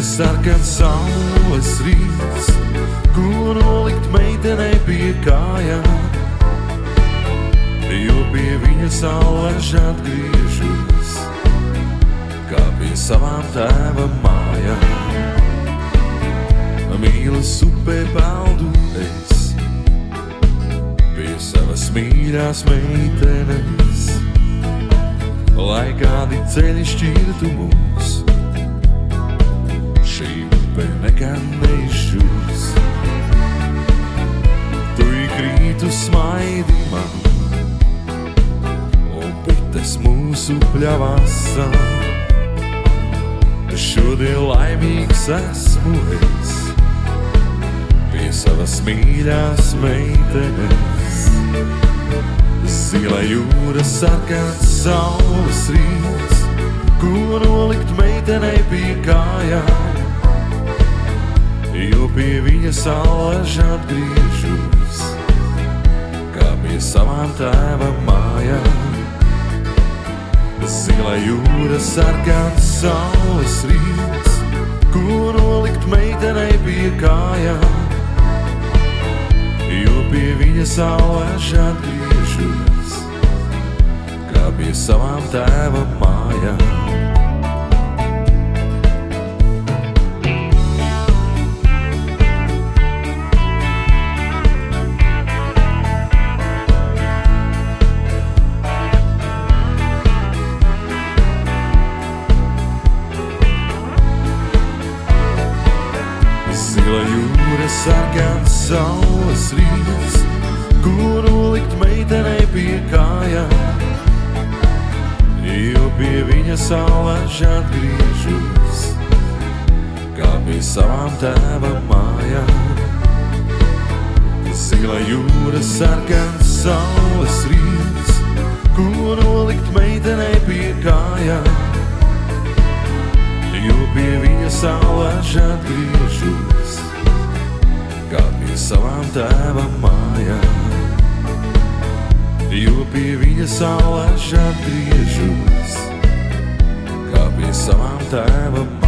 sarkans saules rīts, ko nolikt meitenei pie kājām, jo pie viņas allaž atgriežos, kā pie savām tēva mājām. Mīlas upē peldu es pie savas mīļās meitenes, lai kādi ceļi šķirtu mūs, šī upe nekad neizžūs. Tu krītu smaidi man, un bites mūsu pļavās. Šodien laimīgs esmu es pie savas mīļās meitenes. Zila jūra, sarkans saules rīts, ko nolikt meitenei pie kājām, jo pie viņas allaž atgriežos, kā pie savām tēva mājām. Zila jūra, sarkans saules rīts, ko nolikt meitenei pie kājām, jo pie viņas allaž atgriežos, kā pie savām tēva mājām. Zila jūra, sarkans saules rīts, ko nolikt meitenei pie kājām, jo pie viņas allaž atgriežos, kā pie savām tēva mājām. Zila jūra, sarkans saules rīts, ko nolikt meitenei pie kājām, jo pie viņas allaž atgriežos, kā pie savām tēva mājām. Jo pie viņas allaž atgriežos, kā pie savām tēva mājām.